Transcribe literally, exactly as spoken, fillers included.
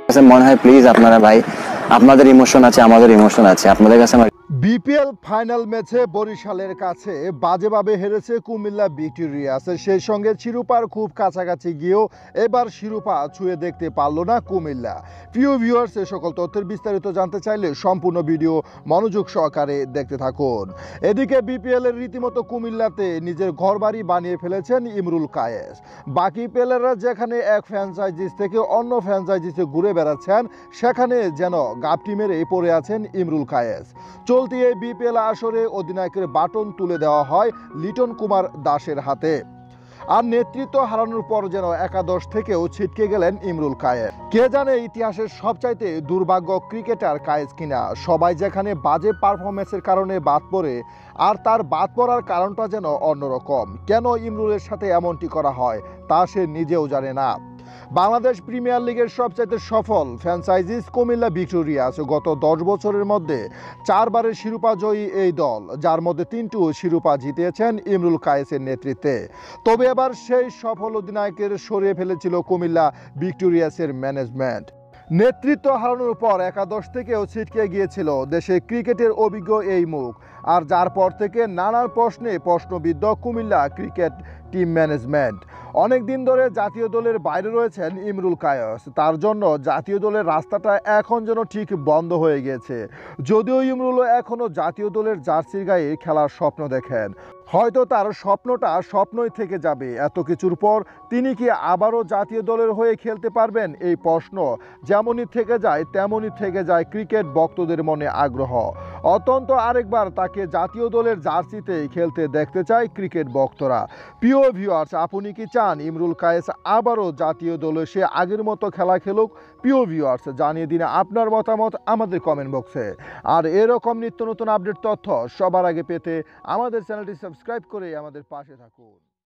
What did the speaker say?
মনে হয় প্লিজ আপনারা ভাই, আপনাদের ইমোশন আছে, আমাদের ইমোশন আছে, আপনাদের কাছে আমার বিপিএল ফাইনাল ম্যাচে বরিশালের কাছে বাজেভাবে হেরেছে কুমিল্লা ভিক্টোরিয়াস। সেই সঙ্গে শিরোপার খুব কাছাকাছি গিয়েও এবার শিরোপা ছুঁয়ে দেখতে পারল না কুমিল্লা। প্রিয় ভিউয়ার্স, এ সকল তথ্যের বিস্তারিত জানতে চাইলে সম্পূর্ণ ভিডিও মনোযোগ সহকারে দেখতে থাকুন। এদিকে বিপিএল এর রীতিমতো কুমিল্লাতে নিজের ঘরবাড়ি বানিয়ে ফেলেছেন ইমরুল কায়েস। বাকি প্লেয়াররা যেখানে এক ফ্র্যাঞ্চাইজিস থেকে অন্য ফ্র্যাঞ্চাইজিসে ঘুরে বেড়াচ্ছেন, সেখানে যেন গাপটি মেরে পড়ে আছেন ইমরুল কায়েস। চলতি এই বিপিএল আসরে অধিনায়কের বাটন তুলে দেওয়া হয় লিটন কুমার দাসের হাতে। আর নেতৃত্ব হারানোর পর যেন একাদশ থেকেও ছিটকে গেলেন ইমরুল কায়েস। কে জানে ইতিহাসের সবচাইতে দুর্ভাগ্য ক্রিকেটার কায়েস কিনা। সবাই যেখানে বাজে পারফরমেন্সের কারণে বাদ পড়ে, আর তার বাদ পড়ার কারণটা যেন অন্যরকম। কেন ইমরুলের সাথে এমনটি করা হয় তা সে নিজেও জানে না। বাংলাদেশ প্রিমিয়ার লিগের সবচাইতে সফল ফ্র্যাঞ্চাইজিস কুমিল্লা ভিক্টোরিয়াস। গত দশ বছরের মধ্যে চারবারের শিরোপা জয়ী এই দল, যার মধ্যে তিনটু শিরোপা জিতিয়েছেন ইমরুল কায়েসের নেতৃত্বে। তবে এবার সেই সফল অধিনায়কের সরিয়ে ফেলেছিল কুমিল্লা ভিক্টোরিয়াসের ম্যানেজমেন্ট। নেতৃত্ব হারানোর পর একাদশ থেকেও ছিটকে গিয়েছিল দেশের ক্রিকেটের অভিজ্ঞ এই মুখ। আর যার পর থেকে নানান প্রশ্নে প্রশ্নবিদ্ধ কুমিল্লা ক্রিকেট টিম ম্যানেজমেন্ট। অনেক দিন ধরে জাতীয় দলের বাইরে রয়েছেন ইমরুল কায়েস। তার জন্য জাতীয় দলের রাস্তাটা এখন যেন ঠিক বন্ধ হয়ে গিয়েছে। যদিও ইমরুল এখনও জাতীয় দলের জার্সির গায়ে খেলার স্বপ্ন দেখেন। হয়তো তার স্বপ্নটা স্বপ্নই থেকে যাবে। এত কিছুর পর তিনি কি আবারও জাতীয় দলের হয়ে খেলতে পারবেন, এই প্রশ্ন যেমনই থেকে যায় তেমনই থেকে যায় ক্রিকেট ভক্তদের মনে আগ্রহ। অত্যন্ত আরেকবার তাকে জাতীয় দলের জার্সিতে খেলতে দেখতে চায় ক্রিকেট ভক্তরা। প্রিয় ভিউয়ার্স, আপনি কি চান ইমরুল কায়েস আবারও জাতীয় দলে সে আগের মতো খেলা খেলুক? প্রিয় ভিউয়ার্স, জানিয়ে দিন আপনার মতামত আমাদের কমেন্ট বক্সে। আর এরকম নিত্য নতুন আপডেট তথ্য সবার আগে পেতে আমাদের চ্যানেলটি সাবস্ক্রাইব করে আমাদের পাশে থাকুন।